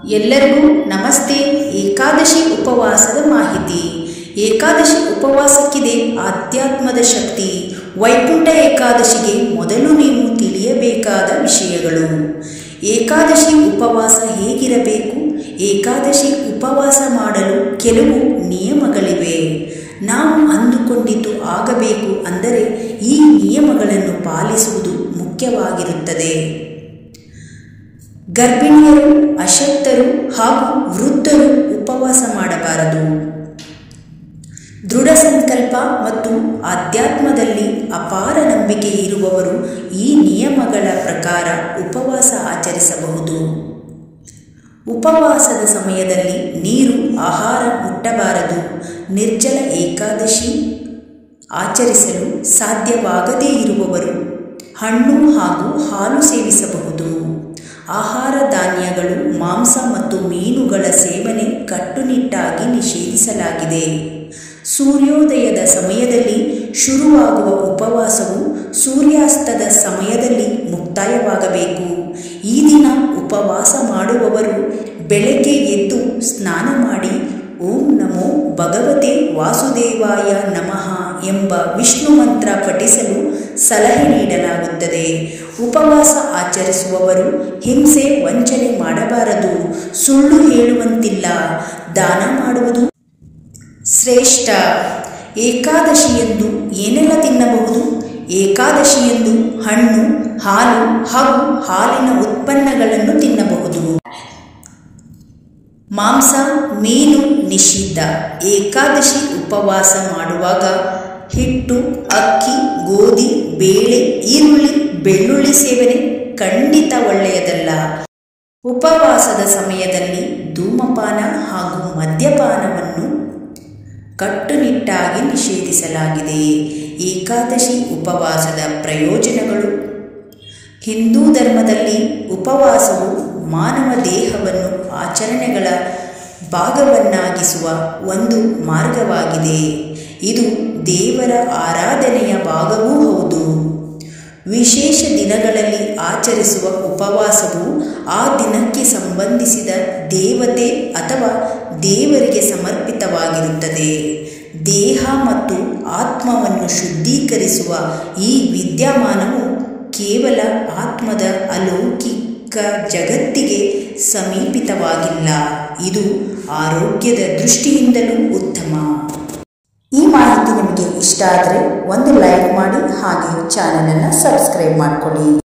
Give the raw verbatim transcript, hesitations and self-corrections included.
ಎಲ್ಲರಿಗೂ ನಮಸ್ತೆ. ಏಕಾದಶಿ ಉಪವಾಸದ ಮಾಹಿತಿ. ಏಕಾದಶಿ ಉಪವಾಸಕ್ಕಿದೆ ಆಧ್ಯಾತ್ಮದ ಶಕ್ತಿ. ವೈಕುಂಠ ಏಕಾದಶಿಗೆ ಮೊದಲು ನೀವು ತಿಳಿಯಬೇಕಾದ ವಿಷಯಗಳು. ಏಕಾದಶಿ ಉಪವಾಸ ಹೇಗಿರಬೇಕು? ಏಕಾದಶಿ ಉಪವಾಸ ಮಾಡಲು ಕೆಲವು ನಿಯಮಗಳಿವೆ. ನಾವು ಅಂದುಕೊಂಡಿದ್ದು ಆಗಬೇಕು ಅಂದರೆ ಈ ನಿಯಮಗಳನ್ನು ಪಾಲಿಸುವುದು ಮುಖ್ಯವಾಗಿರುತ್ತದೆ. ಗರ್ಭಿಣಿಯರು, ಅಶಕ್ತರು ಹಾಗೂ ವೃದ್ಧರು ಉಪವಾಸ ಮಾಡಬಾರದು. ದೃಢ ಸಂಕಲ್ಪ ಮತ್ತು ಆಧ್ಯಾತ್ಮದಲ್ಲಿ ಅಪಾರ ನಂಬಿಕೆ ಇರುವವರು ಈ ನಿಯಮಗಳ ಪ್ರಕಾರ ಉಪವಾಸ ಆಚರಿಸಬಹುದು. ಉಪವಾಸದ ಸಮಯದಲ್ಲಿ ನೀರು, ಆಹಾರ ಮುಟ್ಟಬಾರದು. ನಿರ್ಜಲ ಏಕಾದಶಿ ಆಚರಿಸಲು ಸಾಧ್ಯವಾಗದೇ ಇರುವವರು ಹಣ್ಣು ಹಾಗೂ ಹಾಲು ಸೇವಿಸಬಹುದು. ಆಹಾರ ಧಾನ್ಯಗಳು, ಮಾಂಸ ಮತ್ತು ಮೀನುಗಳ ಸೇವನೆ ಕಟ್ಟುನಿಟ್ಟಾಗಿ ನಿಷೇಧಿಸಲಾಗಿದೆ. ಸೂರ್ಯೋದಯದ ಸಮಯದಲ್ಲಿ ಶುರುವಾಗುವ ಉಪವಾಸವು ಸೂರ್ಯಾಸ್ತದ ಸಮಯದಲ್ಲಿ ಮುಕ್ತಾಯವಾಗಬೇಕು. ಈ ದಿನ ಉಪವಾಸ ಮಾಡುವವರು ಬೆಳಗ್ಗೆ ಎದ್ದು ಸ್ನಾನ ಮಾಡಿ ಓಂ ನಮೋ ಭಗವತೆ ವಾಸುದೇವಾಯ ನಮಃ ಎಂಬ ವಿಷ್ಣು ಮಂತ್ರ ಪಠಿಸಲು ಸಲಹೆ ನೀಡಲಾಗುತ್ತದೆ. ಉಪವಾಸ ಆಚರಿಸುವವರು ಹಿಂಸೆ, ವಂಚನೆ ಮಾಡಬಾರದು. ಸುಳ್ಳು ಹೇಳುವಂತಿಲ್ಲ. ದಾನ ಮಾಡುವುದು ಶ್ರೇಷ್ಠ. ಏಕಾದಶಿಯಂದು ಏನೆಲ್ಲ ತಿನ್ನಬಹುದು? ಏಕಾದಶಿಯಂದು ಹಣ್ಣು, ಹಾಲು ಹಾಗೂ ಹಾಲಿನ ಉತ್ಪನ್ನಗಳನ್ನು ತಿನ್ನಬಹುದು. ಮಾಂಸ, ಮೀನು ನಿಷಿದ್ಧ. ಏಕಾದಶಿ ಉಪವಾಸ ಮಾಡುವಾಗ ಹಿಟ್ಟು, ಅಕ್ಕಿ, ಗೋಧಿ, ಬೇಳೆ, ಈರುಳ್ಳಿ, ಬೆಳ್ಳುಳ್ಳಿ ಸೇವನೆ ಖಂಡಿತ ಒಳ್ಳೆಯದಲ್ಲ. ಉಪವಾಸದ ಸಮಯದಲ್ಲಿ ಧೂಮಪಾನ ಹಾಗೂ ಮದ್ಯಪಾನವನ್ನು ಕಟ್ಟುನಿಟ್ಟಾಗಿ ನಿಷೇಧಿಸಲಾಗಿದೆ. ಏಕಾದಶಿ ಉಪವಾಸದ ಪ್ರಯೋಜನಗಳು. ಹಿಂದೂ ಧರ್ಮದಲ್ಲಿ ಉಪವಾಸವು ಮಾನವ ದೇಹವನ್ನು ಆಚರಣೆಗಳ ಭಾಗವನ್ನಾಗಿಸುವ ಒಂದು ಮಾರ್ಗವಾಗಿದೆ. ಇದು ದೇವರ ಆರಾಧನೆಯ ಭಾಗವೂ ಹೌದು. ವಿಶೇಷ ದಿನಗಳಲ್ಲಿ ಆಚರಿಸುವ ಉಪವಾಸವು ಆ ದಿನಕ್ಕೆ ಸಂಬಂಧಿಸಿದ ದೇವತೆ ಅಥವಾ ದೇವರಿಗೆ ಸಮರ್ಪಿತವಾಗಿರುತ್ತದೆ. ದೇಹ ಮತ್ತು ಆತ್ಮವನ್ನು ಶುದ್ಧೀಕರಿಸುವ ಈ ವಿದ್ಯಮಾನವು ಕೇವಲ ಆತ್ಮದ ಅಲೌಕಿಕ ಜಗತ್ತಿಗೆ ಸಮೀಪಿತವಾಗಿಲ್ಲ. ಇದು ಆರೋಗ್ಯದ ದೃಷ್ಟಿಯಿಂದಲೂ ಉತ್ತಮ. ಈ ಮಾಹಿತಿ ನಿಮಗೆ ಇಷ್ಟ ಆದರೆ ಒಂದು ಲೈಕ್ ಮಾಡಿ, ಹಾಗೆ ಚಾನಲನ್ನು ಸಬ್ಸ್ಕ್ರೈಬ್ ಮಾಡಿಕೊಳ್ಳಿ.